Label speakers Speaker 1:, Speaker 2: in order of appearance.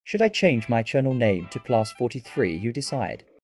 Speaker 1: Should I change my channel name to Class 43? You decide.